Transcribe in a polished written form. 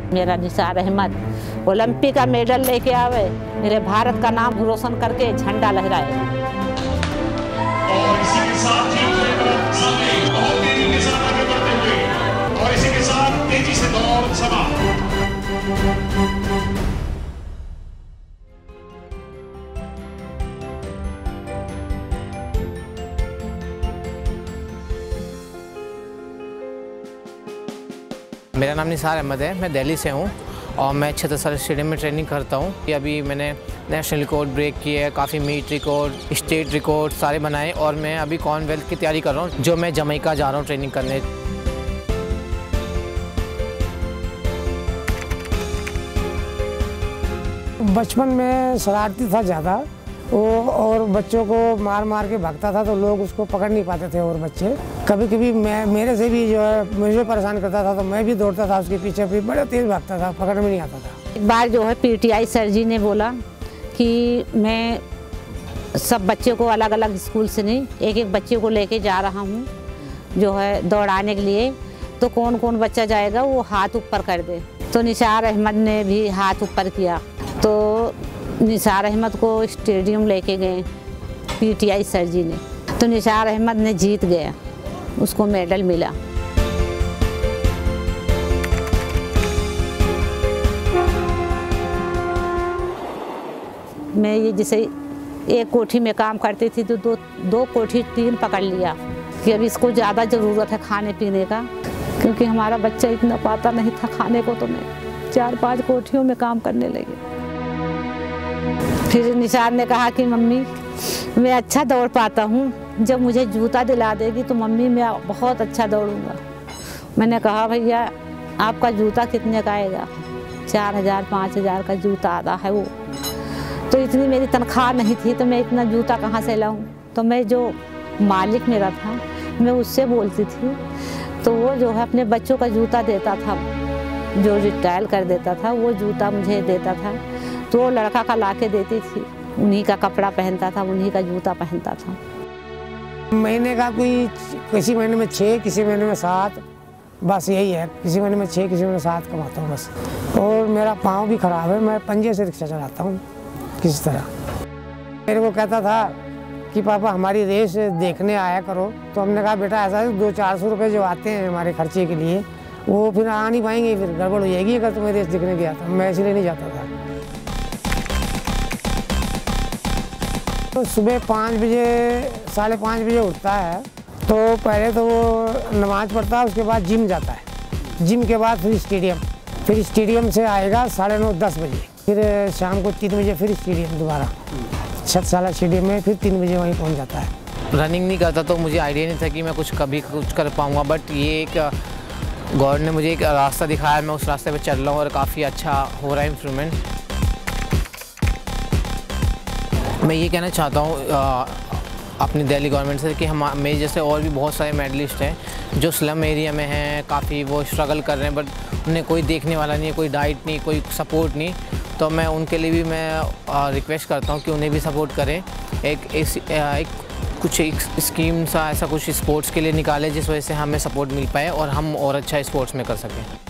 मेरा निसार अहमद ओलंपिक का मेडल लेके आवे, मेरे भारत का नाम रोशन करके झंडा लहराए। और इसी के साथ ही बहुत तेजी के साथ आगे बढ़ते हुए और इसी के साथ तेजी से दौड़ समाप्त। मेरा नाम निसार अहमद है, मैं दिल्ली से हूँ और मैं छत्रसाल स्टेडियम में ट्रेनिंग करता हूँ। अभी मैंने नेशनल रिकॉर्ड ब्रेक किए है, काफ़ी मीट रिकॉर्ड, स्टेट रिकॉर्ड सारे बनाए और मैं अभी कॉमनवेल्थ की तैयारी कर रहा हूँ, जो मैं जमैका जा रहा हूँ ट्रेनिंग करने। बचपन में शरारती था ज़्यादा वो, और बच्चों को मार मार के भागता था तो लोग उसको पकड़ नहीं पाते थे। और बच्चे कभी कभी मेरे से भी जो है मुझे परेशान करता था तो मैं भी दौड़ता था उसके पीछे, भी बड़ा तेज़ भागता था, पकड़ में नहीं आता था। एक बार जो है पीटीआई सर जी ने बोला कि मैं सब बच्चों को अलग अलग स्कूल से नहीं, एक एक बच्चे को लेके जा रहा हूँ जो है दौड़ाने के लिए, तो कौन कौन बच्चा जाएगा वो हाथ ऊपर कर दे। तो निसार अहमद ने भी हाथ ऊपर किया, तो निसार अहमद को स्टेडियम लेके गए पीटीआई सर जी ने, तो निसार अहमद ने जीत गया, उसको मेडल मिला। मैं ये जैसे एक कोठी में काम करती थी तो दो कोठी 3 पकड़ लिया कि अब इसको ज़्यादा ज़रूरत है खाने पीने का, क्योंकि हमारा बच्चा इतना पाता नहीं था खाने को, तो मैं 4-5 कोठियों में काम करने लगी। फिर निसार ने कहा कि मम्मी मैं अच्छा दौड़ पाता हूँ, जब मुझे जूता दिला देगी तो मम्मी मैं बहुत अच्छा दौड़ूंगा। मैंने कहा भैया आपका जूता कितने का आएगा? 4000-5000 का जूता आता है वो, तो इतनी मेरी तनख्वाह नहीं थी तो मैं इतना जूता कहाँ से लाऊं? तो मैं जो मालिक मेरा था मैं उससे बोलती थी, तो वो जो है अपने बच्चों का जूता देता था, जो रिटायर कर देता था वो जूता मुझे देता था, तो वो लड़का का ला के देती थी, उन्हीं का कपड़ा पहनता था, उन्हीं का जूता पहनता था। महीने का कोई किसी महीने में 6, किसी महीने में 7, बस यही है। किसी महीने में 6, किसी महीने में 7 कमाता हूँ बस। और मेरा पाँव भी ख़राब है, मैं पंजे से रिक्शा चलाता हूँ किसी तरह। मेरे को कहता था कि पापा हमारी रेस देखने आया करो, तो हमने कहा बेटा ऐसा है 200-400 रुपये जो आते हैं हमारे खर्चे के लिए वो फिर आ नहीं पाएंगे, फिर गड़बड़ हो जाएगी अगर तुम्हें रेस देखने गया था। मैं इसलिए नहीं जाता था। तो सुबह 5 बजे 5:30 बजे उठता है, तो पहले तो वो नमाज़ पढ़ता है, उसके बाद जिम जाता है, जिम के बाद फिर स्टेडियम से आएगा 9:30-10 बजे, फिर शाम को 3 बजे फिर स्टेडियम दोबारा छत्रसाल स्टेडियम में, फिर 3 बजे वहीं पहुंच जाता है। रनिंग नहीं करता तो मुझे आइडिया नहीं था कि मैं कुछ कर पाऊँगा, बट ये एक गॉड ने मुझे एक रास्ता दिखाया, मैं उस रास्ते पे चल रहा हूँ और काफ़ी अच्छा हो रहा है इम्प्रूवमेंट। मैं ये कहना चाहता हूँ अपनी दिल्ली गवर्नमेंट से कि मेरे जैसे और भी बहुत सारे मेडलिस्ट हैं जो स्लम एरिया में हैं, काफ़ी वो स्ट्रगल कर रहे हैं, बट उन्हें कोई देखने वाला नहीं है, कोई डाइट नहीं, कोई सपोर्ट नहीं। तो मैं उनके लिए भी मैं रिक्वेस्ट करता हूँ कि उन्हें भी सपोर्ट करें, कुछ स्कीम सा ऐसा कुछ स्पोर्ट्स के लिए निकालें जिस वजह से हमें सपोर्ट मिल पाए और हम और अच्छा स्पोर्ट्स में कर सकें।